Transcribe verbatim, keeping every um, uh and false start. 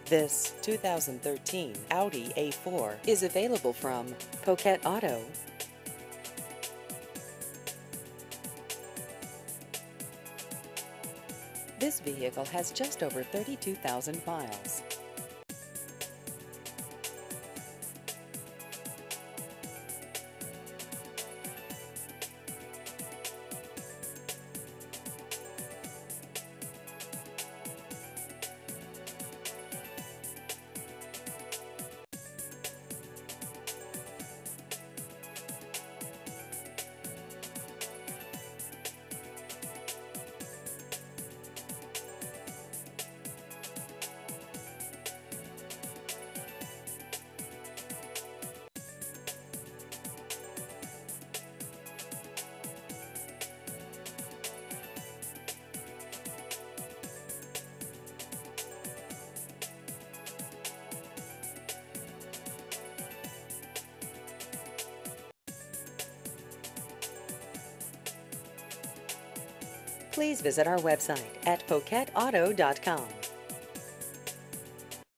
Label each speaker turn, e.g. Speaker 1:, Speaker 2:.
Speaker 1: This two thousand thirteen Audi A four is available from Poquet Auto. This vehicle has just over thirty-two thousand miles. Please visit our website at poquet auto dot com.